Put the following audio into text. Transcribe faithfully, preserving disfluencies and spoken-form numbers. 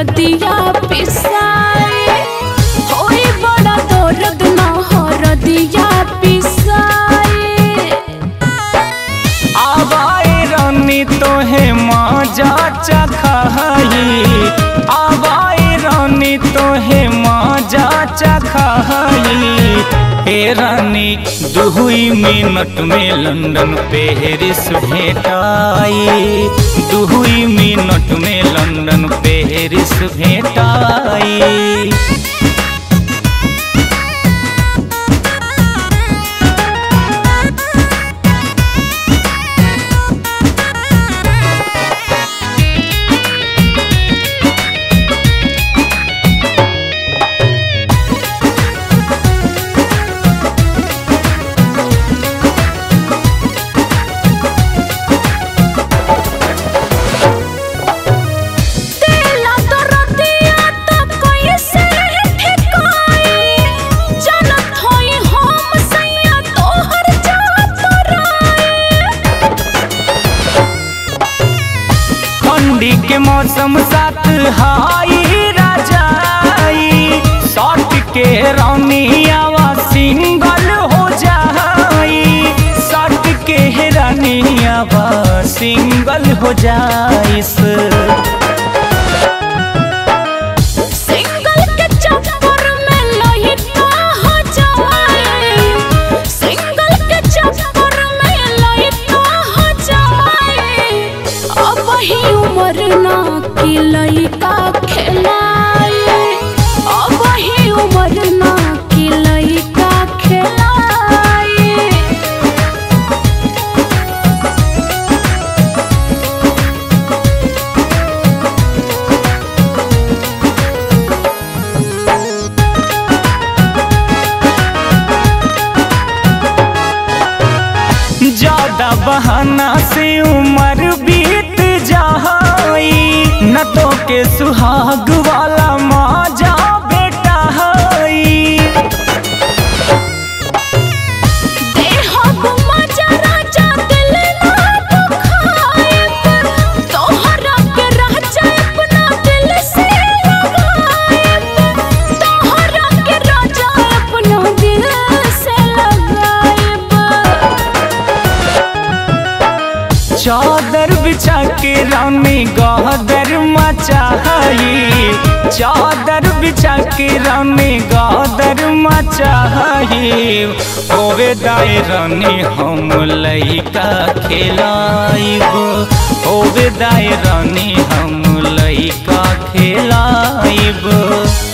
हरदिया पिसाए होई बड़ा दर्द ना हरदिया पिसाए। आवाए रानी तोहे मजा चखाई, आवाए रानी तोहे मजा चखाई। हे रानी दुई मिनट में लंदन पेरिस भेटाई, दुई मिनट में लंदन पेरिस भेटाई। ठंडी के मौसम साथ हाई राजाई, शॉर्ट के रानी आवा सिंगल हो जाई, शॉर्ट के रानी आवा सिंगल हो जाइस। उमरना की लइका खेलाए, अब ही उमरना की लइका खेलाए। ज्यादा बहाना से उम्र बीत जाई, न तो के सुहाग वाला माजा बेटा हई। देहो मजा राजा दिल ना दुखाए, तोहरा के राजा अपना दिल से लगाए, तोहरा के राजा अपना दिल से लगाए। चादर बिछा के रानी गदर मचाई, चादर बिछा के रानी गदर मचाई। होवे दाए रानी हम लइका खेलाइब, होवे दाए रानी हम लइका खेलाइब।